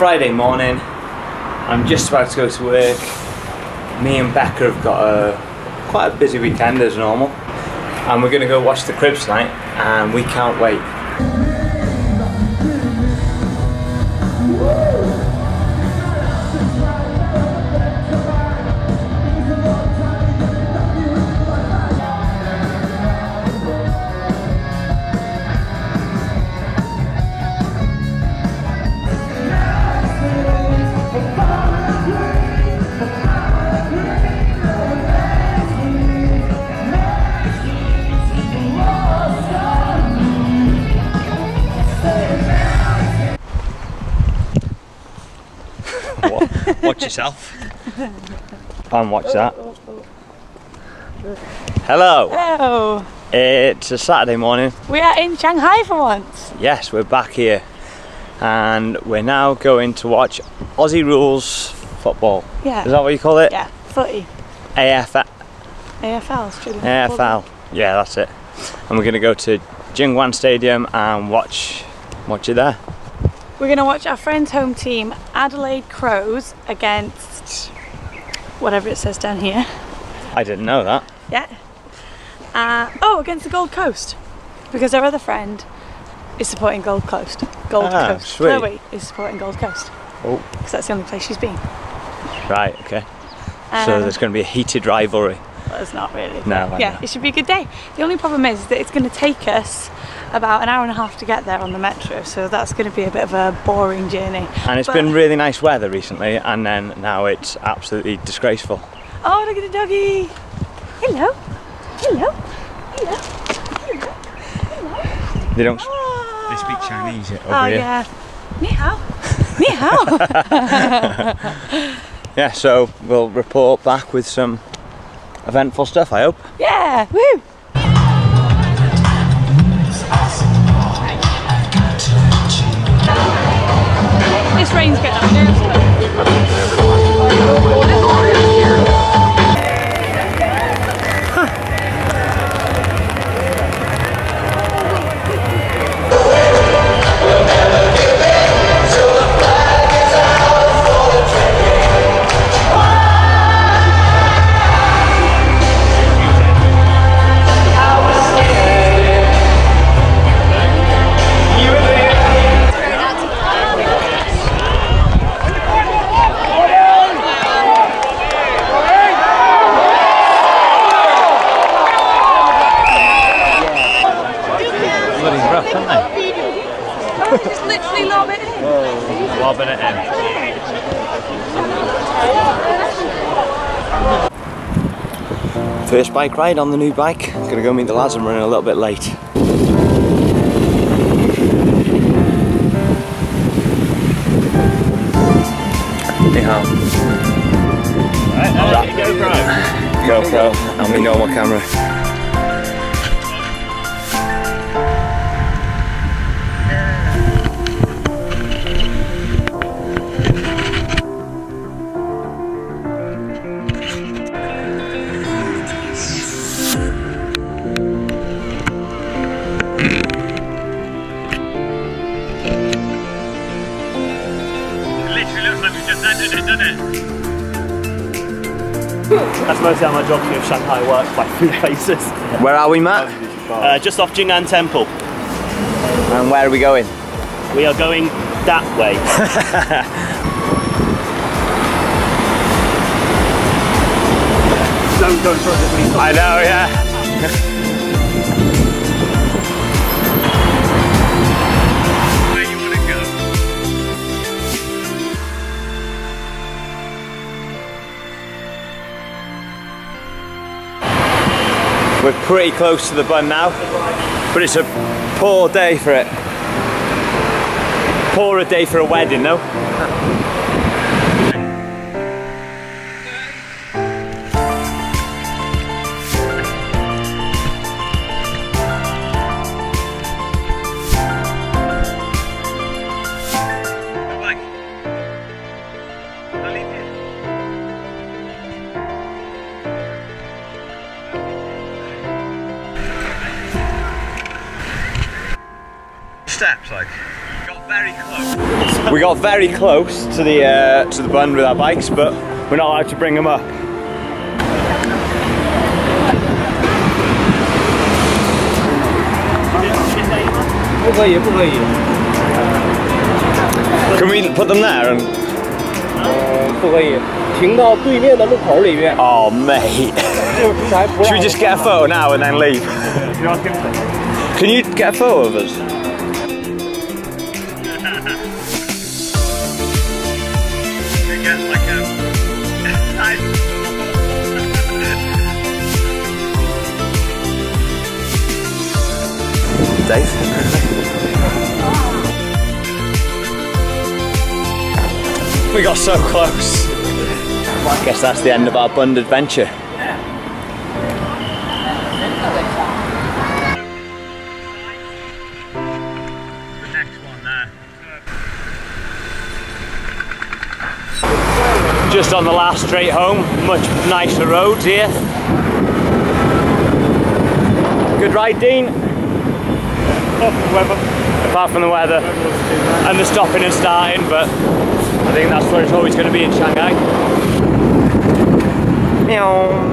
Friday morning. I'm just about to go to work. Me and Becca have got quite a busy weekend as normal, and we're going to go watch the Cribs tonight, and we can't wait. Watch yourself. And watch that. Hello. Hello. It's a Saturday morning. We are in Shanghai for once. Yes, we're back here. And we're now going to watch Aussie Rules football. Yeah. Is that what you call it? Yeah, footy. AFL. AFL, Australian AFL. Yeah, that's it. And we're going to go to Jiangwan Stadium and watch it there. We're going to watch our friend's home team, Adelaide Crows, against whatever it says down here. I didn't know that. Yeah. Against the Gold Coast, because our other friend is supporting Gold Coast. Gold Coast. Sweet. Chloe is supporting Gold Coast. Oh. Because that's the only place she's been. Right. Okay. So there's going to be a heated rivalry. Well, it's not really. No. Yeah, it should be a good day. The only problem is that it's going to take us about an hour and a half to get there on the metro, so that's going to be a bit of a boring journey. And it's been really nice weather recently, and then now it's absolutely disgraceful. Oh, look at the doggy! Hello, hello, hello, hello, hello. They don't. They speak Chinese over here. Oh yeah. Ni hao, ni hao. Yeah, so we'll report back with some eventful stuff, I hope. Yeah, woo! This rain's getting up there. Just literally lob it in. Lobbing it in. First bike ride on the new bike. Gonna go meet the lads. I'm running a little bit late. Ni hao. GoPro and my normal camera. That's mostly how my geography of Shanghai works, by food places. Where are we, Matt? Just off Jing'an Temple. And where are we going? We are going that way. Don't go in front of me. I know, yeah. Where you want to go? We're pretty close to the bund now, but it's a poor day for it. Poorer day for a wedding, no? Steps, like, got We got very close to the bund with our bikes, but we're not allowed to bring them up. Can we put them there and? Oh mate. Should we just get a photo now and then leave? Can you get a photo of us? Dave? We got so close. I guess that's the end of our bund adventure. The next one there. Just on the last straight home, much nicer roads here. Good ride, Dean? Apart from the weather and the stopping and starting, but I think that's where it's always going to be in Shanghai. Meow.